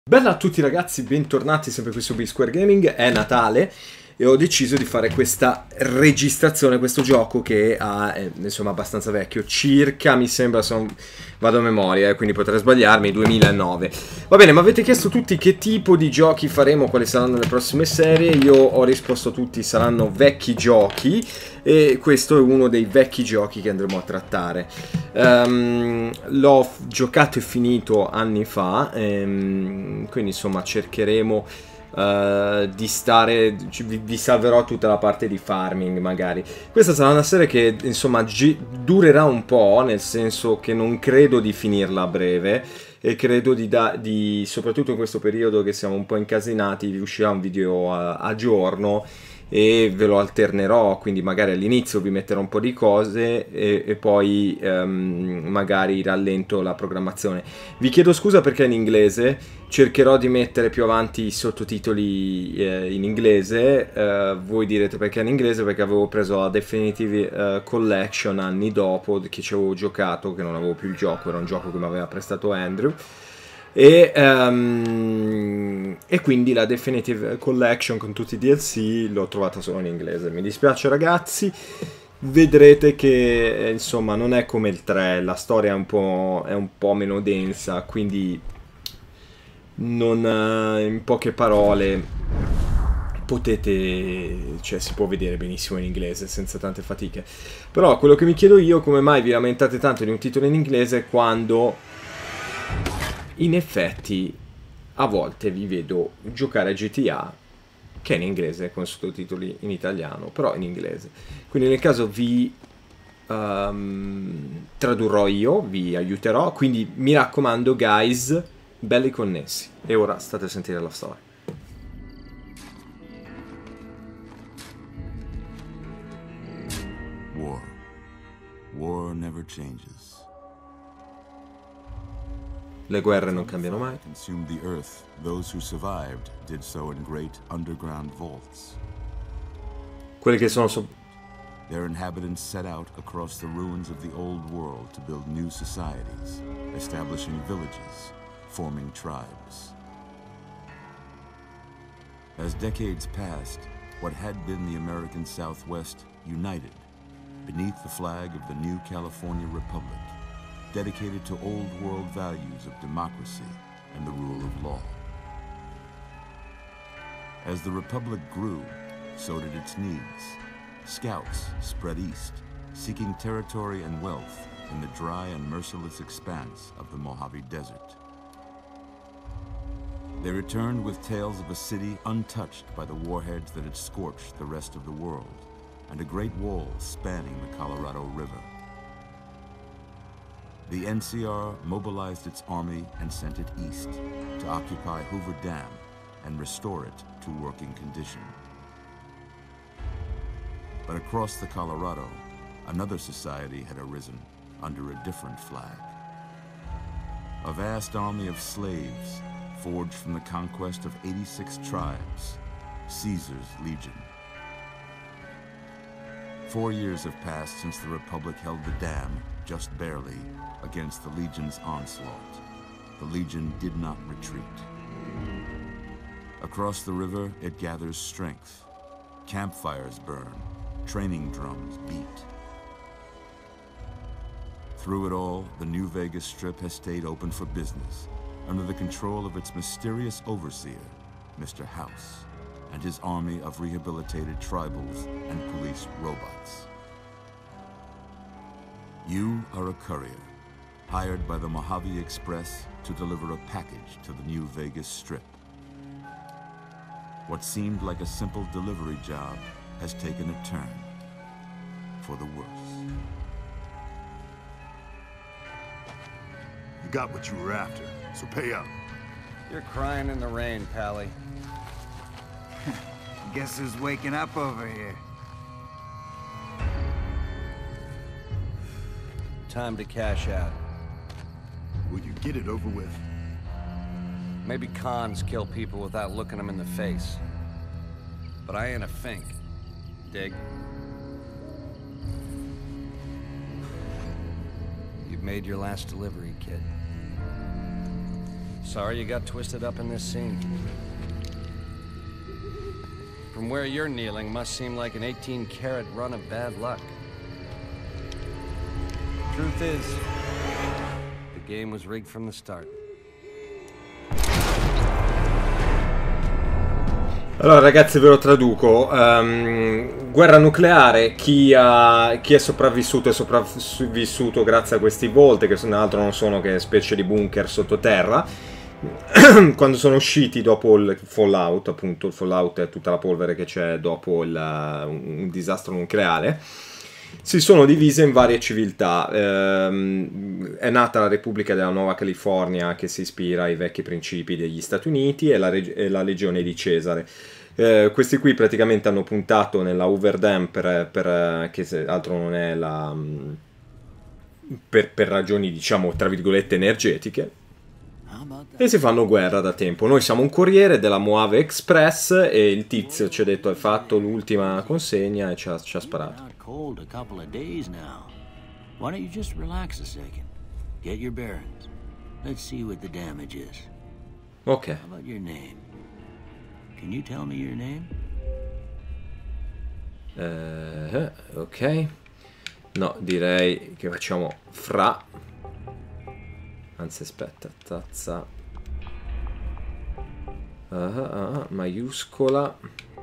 Bella a tutti ragazzi, bentornati sempre qui su B-Square Gaming. È Natale e ho deciso di fare questa registrazione, questo gioco che è insomma abbastanza vecchio, circa mi sembra, vado a memoria, quindi potrei sbagliarmi, 2009. Va bene, mi avete chiesto tutti che tipo di giochi faremo, quali saranno le prossime serie. Io ho risposto a tutti, saranno vecchi giochi, e questo è uno dei vecchi giochi che andremo a trattare. L'ho giocato e finito anni fa, quindi insomma cercheremo di stare, vi salverò tutta la parte di farming magari. Questa sarà una serie che insomma durerà un po', nel senso che non credo di finirla a breve, e credo di soprattutto in questo periodo che siamo un po' incasinati, vi uscirà un video a giorno e ve lo alternerò, quindi magari all'inizio vi metterò un po' di cose e poi magari rallento la programmazione. Vi chiedo scusa perché è in inglese, cercherò di mettere più avanti i sottotitoli in inglese. Voi direte perché è in inglese, perché avevo preso la Definitive Collection anni dopo che ci avevo giocato, che non avevo più il gioco, era un gioco che mi aveva prestato Andrew. E quindi la Definitive Collection con tutti i DLC l'ho trovata solo in inglese. Mi dispiace ragazzi, vedrete che insomma non è come il 3, la storia è un po' meno densa, quindi non, in poche parole potete, cioè si può vedere benissimo in inglese senza tante fatiche. Però quello che mi chiedo io, come mai vi lamentate tanto di un titolo in inglese quando in effetti a volte vi vedo giocare a GTA che è in inglese con sottotitoli in italiano, però in inglese. Quindi nel caso vi tradurrò io, vi aiuterò, quindi mi raccomando guys, belli connessi. E ora state a sentire la storia. War never changes. Le guerre non cambiano mai. Consumed the earth. Those who survived did so in great underground vaults. Quelli che sono Their inhabitants set out across the ruins of the old world to build new societies, establishing villages, forming tribes. As decades passed, what had been the American Southwest united beneath the flag of the new California Republic, dedicated to old world values of democracy and the rule of law. As the Republic grew, so did its needs. Scouts spread east, seeking territory and wealth in the dry and merciless expanse of the Mojave Desert. They returned with tales of a city untouched by the warheads that had scorched the rest of the world, and a great wall spanning the Colorado River. The NCR mobilized its army and sent it east to occupy Hoover Dam and restore it to working condition. But across the Colorado, another society had arisen under a different flag. A vast army of slaves forged from the conquest of 86 tribes, Caesar's Legion. 4 years have passed since the Republic held the dam, just barely, against the Legion's onslaught. The Legion did not retreat. Across the river, it gathers strength. Campfires burn, training drums beat. Through it all, the New Vegas Strip has stayed open for business, under the control of its mysterious overseer, Mr. House, and his army of rehabilitated tribals and police robots. You are a courier, hired by the Mojave Express to deliver a package to the New Vegas Strip. What seemed like a simple delivery job has taken a turn for the worse. You got what you were after, so pay up. You're crying in the rain, Pally. Guess who's waking up over here? Time to cash out. Will you get it over with? Maybe cons kill people without looking them in the face. But I ain't a fink. Dig? You've made your last delivery, kid. Sorry you got twisted up in this scene. From where you're kneeling must seem like an 18-carat run of bad luck. Truth is, the game was rigged from the start. Allora ragazzi, ve lo traduco. Guerra nucleare, chi è sopravvissuto è sopravvissuto grazie a questi Vault, che altro non sono che specie di bunker sottoterra. Quando sono usciti dopo il Fallout, appunto il Fallout è tutta la polvere che c'è dopo un disastro nucleare, si sono divise in varie civiltà. È nata la Repubblica della Nuova California, che si ispira ai vecchi principi degli Stati Uniti, e la Legione di Cesare. Questi qui praticamente hanno puntato nella Hoover Dam che altro non è per ragioni, diciamo, tra virgolette energetiche, e si fanno guerra da tempo. Noi siamo un corriere della Mojave Express e il tizio ci ha detto hai fatto l'ultima consegna e ci ha sparato. Ok. Ok. No, direi che facciamo Fra. Anzi, aspetta, tazza maiuscola.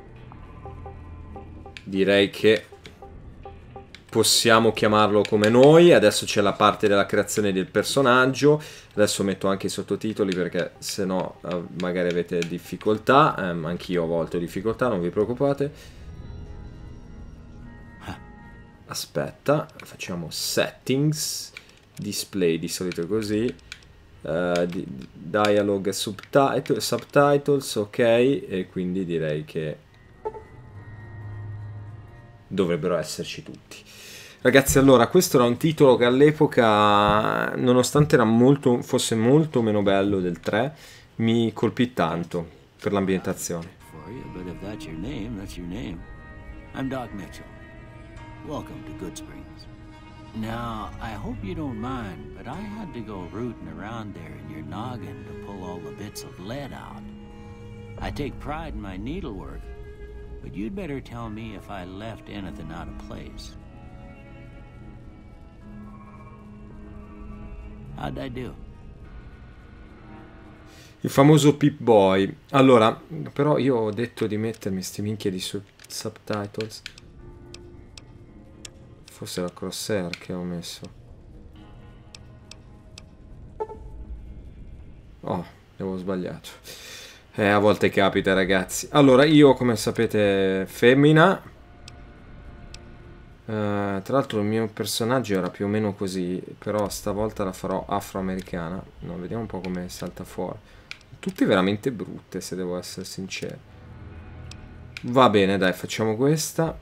Direi che possiamo chiamarlo come noi. Adesso c'è la parte della creazione del personaggio. Adesso metto anche i sottotitoli perché se no magari avete difficoltà. Anch'io a volte ho difficoltà, non vi preoccupate. Aspetta, facciamo settings, display, di solito è così. Dialogue, subtitles, ok, e quindi direi che dovrebbero esserci tutti. Ragazzi, allora, questo era un titolo che all'epoca, nonostante era fosse molto meno bello del 3, mi colpì tanto per l'ambientazione. Welcome to Goodsprings. Now, I hope you don't mind, but I had to go rooting around there in your noggin to pull all the bits of lead out. I take pride in my needlework, but you'd better tell me if I left anything out of place. How'd I do? Il famoso Pip-Boy. Allora, però io ho detto di mettermi sti minchia di subtitles. Forse la crosshair che ho messo. Oh, avevo sbagliato. A volte capita, ragazzi. Allora, io, come sapete, femmina. Tra l'altro il mio personaggio era più o meno così, però stavolta la farò afroamericana. No, vediamo un po' come salta fuori. Tutte veramente brutte, se devo essere sincero. Va bene, dai, facciamo questa.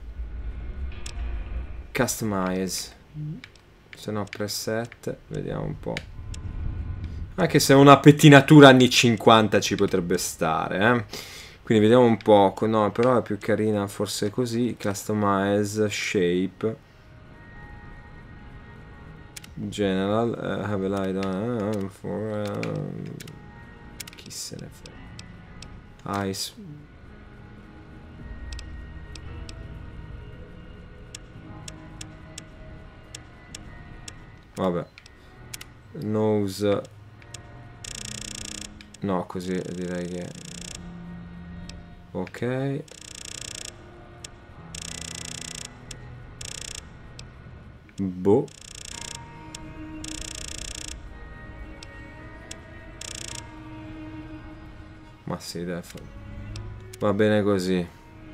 Customize, se no preset, vediamo un po'. Anche se una pettinatura anni 50 ci potrebbe stare, quindi vediamo un po'. No, però è più carina forse così. Customize, shape, general, have a light for chi se ne frega. Ice. Vabbè, nose, no, così direi che ok. Boh. Ma sì, dai, va bene così.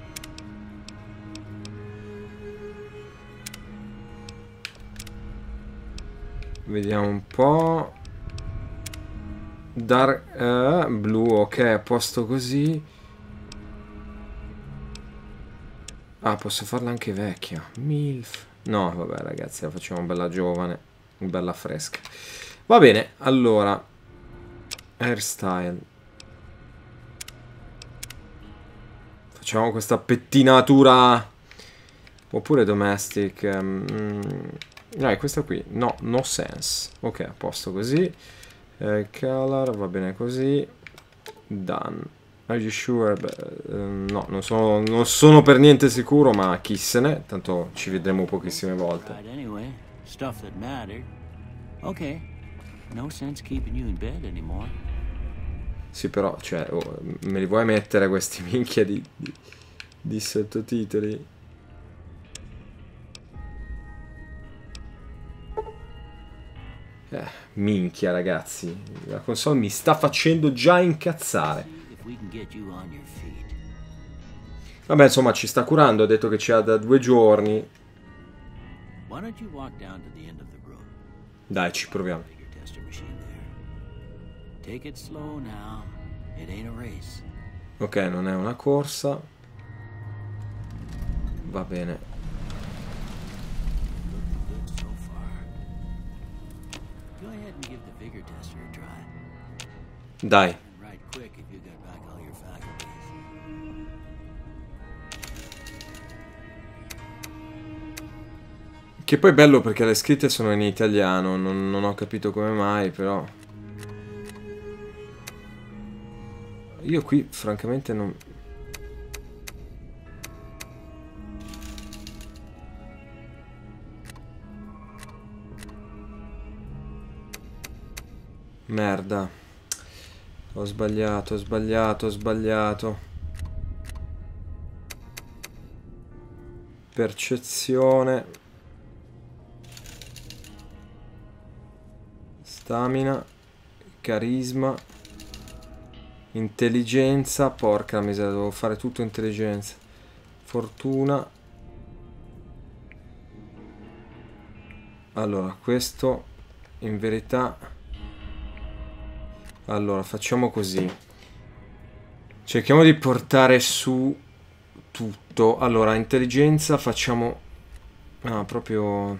Vediamo un po'. Dark blu, ok, a posto così. Ah, posso farla anche vecchia. MILF. No, vabbè, ragazzi, la facciamo bella giovane, bella fresca. Va bene, allora. Hairstyle. Facciamo questa pettinatura. Oppure domestic. Dai, questa qui. No, no sense. Ok, a posto così. Color, va bene così. Done. Are you sure? No, non sono per niente sicuro, ma chi se ne, tanto ci vedremo pochissime volte. Right, anyway, stuff that mattered. Okay. No sense keeping you in bed anymore. Sì, però, cioè, me li vuoi mettere questi minchia di sottotitoli? Minchia, ragazzi, la console mi sta facendo già incazzare. If we can get you on your feet. Vabbè, insomma, ci sta curando, ha detto che ci ha da 2 giorni. Why don't you walk down to the end of the room? Dai, ci proviamo. Figure tester machine there. Take it slow now. It ain't a race. Ok, non è una corsa. Va bene. Looking good so far. Go ahead and give the vigor tester a try. Dai. And right quick if you got back all your faculties. Che poi è bello perché le scritte sono in italiano, non ho capito come mai, però... Io qui, francamente, non... Merda. Ho sbagliato, ho sbagliato, ho sbagliato. Percezione. Stamina. Carisma. Intelligenza. Porca miseria, devo fare tutto intelligenza. Fortuna. Allora, questo in verità... Allora, facciamo così. Cerchiamo di portare su tutto. Allora, intelligenza facciamo... Ah, proprio...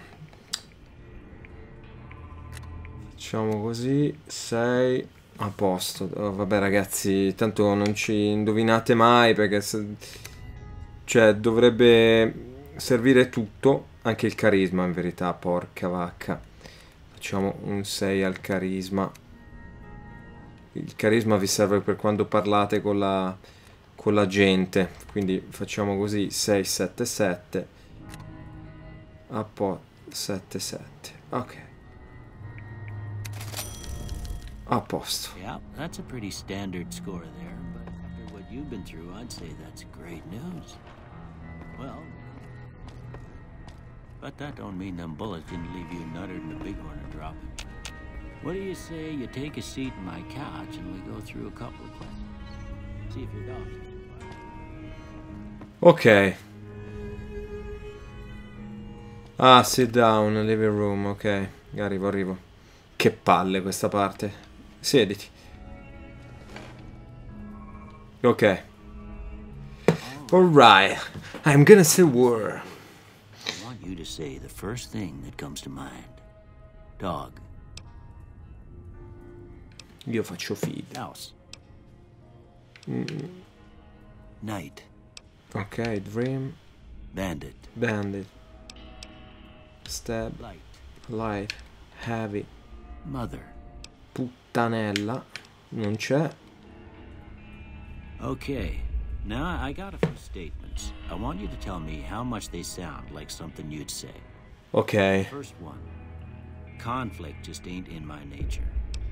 Facciamo così. 6. A posto. Oh, vabbè ragazzi, tanto non ci indovinate mai perché... Cioè, dovrebbe servire tutto. Anche il carisma, in verità, porca vacca. Facciamo un 6 al carisma. Il carisma vi serve per quando parlate con la gente, quindi facciamo così 6 7 7 a po' 7 7. Ok, a posto. Yeah, that's a pretty standard score there, but after what you've been through, I'd say that's great news. Well, but that don't mean them bullets didn't leave you nuttered and the big one are dropping. What do you say you take a seat in my couch and we go through a couple of questions? See if your dog's Ok. Ah, sit down, living room, ok. Arrivo. Che palle questa parte. Siediti. Ok. Alright. I'm gonna say word. I want you to say the first thing that comes to mind. Dog. Io faccio feed. House. Night. Ok, dream. Bandit. Bandit. Stab. Light. Light. Heavy. Mother. Puttanella. Non c'è. Okay. Now I got a few statements. I want you to tell me how much they sound like something you'd say. Ok. First one. Conflict just ain't in my nature.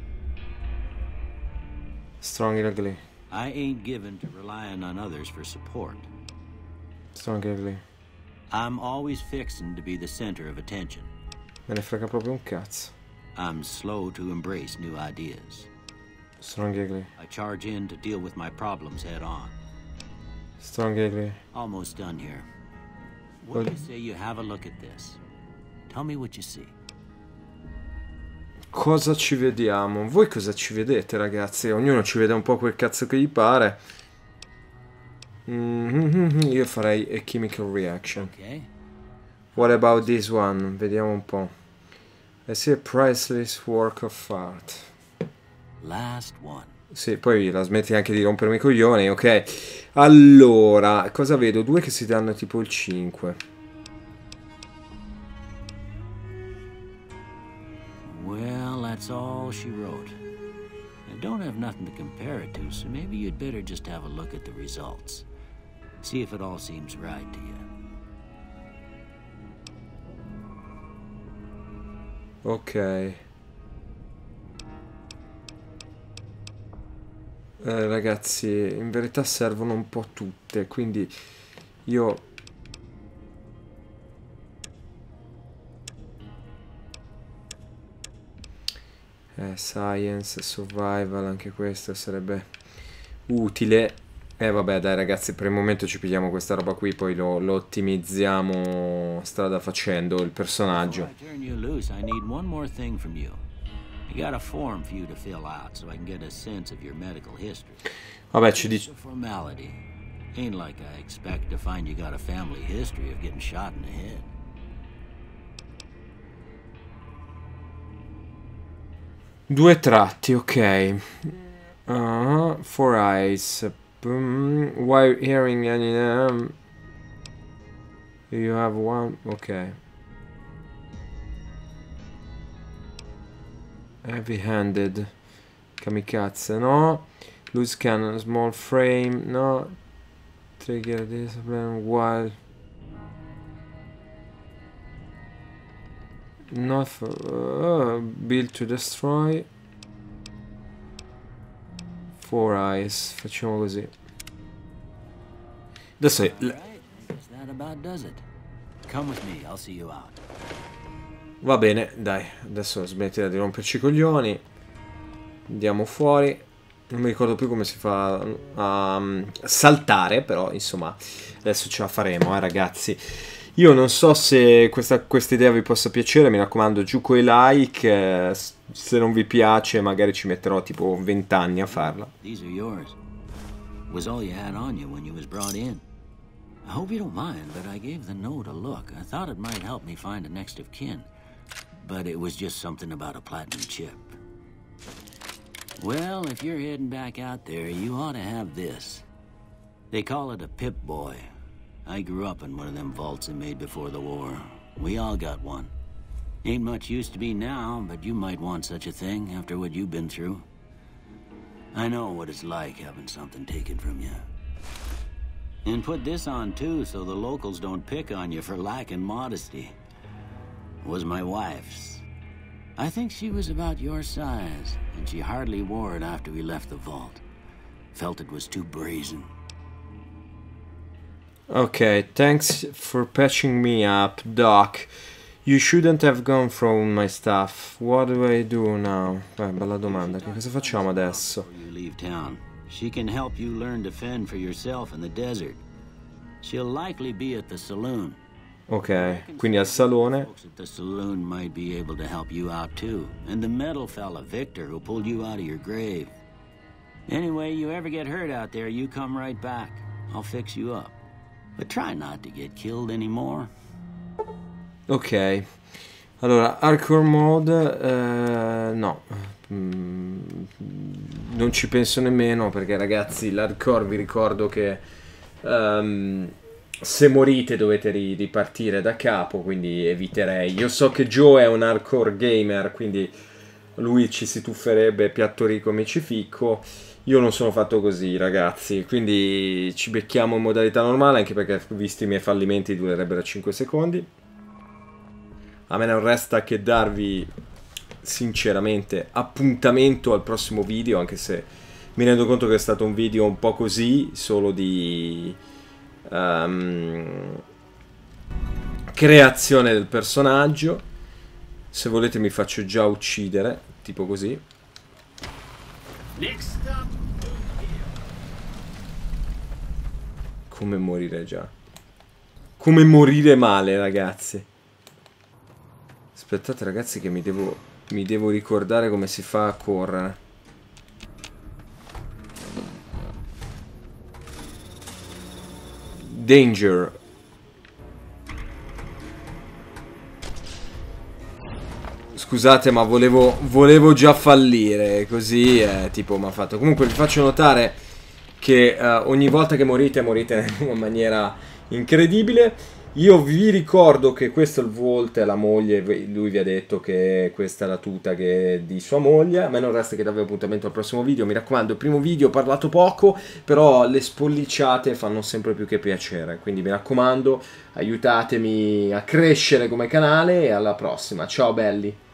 Strong and ugly. I ain't given to relying on others for support. Strong and ugly. I'm always fixing to be the center of attention. Me ne frega proprio un cazzo. I'm slow to embrace new ideas. Strong and ugly. I charge in to deal with my problems head on. Strong and ugly. Almost done here. What do you say you have a look at this? Tell me what you see. Cosa ci vediamo? Voi cosa ci vedete, ragazzi? Ognuno ci vede un po' quel cazzo che gli pare. Io farei a chemical reaction. Okay. What about this one? Vediamo un po'. I see a priceless work of art. Last one. Sì, poi la smetti anche di rompermi i coglioni, ok? Allora, cosa vedo? Due che si danno tipo il 5. Well, that's all she wrote. don't have nothing to compare it to, so maybe you'd better just have a look at the results. See if it all seems right to you. Ok. Ragazzi, in verità servono un po' tutte, quindi io... Science, survival, anche questo sarebbe utile. Vabbè, dai ragazzi, per il momento ci pigliamo questa roba qui, poi lo ottimizziamo strada facendo il personaggio. Vabbè, ci dice... Ain't like I expect to find you got a family history of getting shot in the head. Due tratti, ok. Four eyes. While hearing any you have one, ok. Heavy-handed. Kamikaze, no. Loose cannon, small frame, no. Trigger discipline, while not for, build to destroy. Four eyes, facciamo così. Adesso va bene, dai, adesso smettila di romperci i coglioni. Andiamo fuori. Non mi ricordo più come si fa a saltare, però insomma adesso ce la faremo, ragazzi. Io non so se questa idea vi possa piacere, mi raccomando, giù coi like, se non vi piace magari ci metterò tipo 20 anni a farla. These are yours. Was all you had on you when you was brought in. I hope you don't mind, but I gave the note a look. I thought it might help me find a next of kin, but it was just something about a platinum chip. Well, if you're heading back out there, you ought to have this. They call it a Pip-Boy. I grew up in one of them vaults they made before the war. We all got one. Ain't much use to be now, but you might want such a thing after what you've been through. I know what it's like having something taken from you. And put this on too, so the locals don't pick on you for lacking modesty. It was my wife's. I think she was about your size, and she hardly wore it after we left the vault. Felt it was too brazen. Okay, thanks for patching me up, Doc. You shouldn't have gone through my stuff. What do I do now? Bella domanda. Che cosa facciamo adesso? You leave town. She can help you learn to fend for yourself in the desert. She'll likely be at the saloon. Ok, quindi al salone. The saloon might be able to help you out too. And the metal fella, Victor, who pulled you out of your grave. Anyway, you ever get hurt out there, you come right back. I'll fix you up. But try not to get killed anymore. Ok. Allora, hardcore mode no. Non ci penso nemmeno perché ragazzi, l'hardcore vi ricordo che se morite dovete ripartire da capo, quindi eviterei. Io so che Joe è un hardcore gamer, quindi lui ci si tufferebbe piatto ricco micificco. Io non sono fatto così, ragazzi, quindi ci becchiamo in modalità normale, anche perché visti i miei fallimenti durerebbero 5 secondi. A me non resta che darvi sinceramente appuntamento al prossimo video, anche se mi rendo conto che è stato un video un po' così, solo di creazione del personaggio. Se volete mi faccio già uccidere, tipo così. Come morire già. Come morire male, ragazzi. Aspettate ragazzi che mi devo ricordare come si fa a correre. Danger. Scusate, ma volevo già fallire, così tipo mi ha fatto. Comunque vi faccio notare che ogni volta che morite in una maniera incredibile. Io vi ricordo che questo è il Volt, è la moglie, lui vi ha detto che questa è la tuta che è di sua moglie. A me non resta che darvi appuntamento al prossimo video. Mi raccomando, il primo video ho parlato poco, però le spolliciate fanno sempre più che piacere, quindi mi raccomando, aiutatemi a crescere come canale e alla prossima. Ciao belli!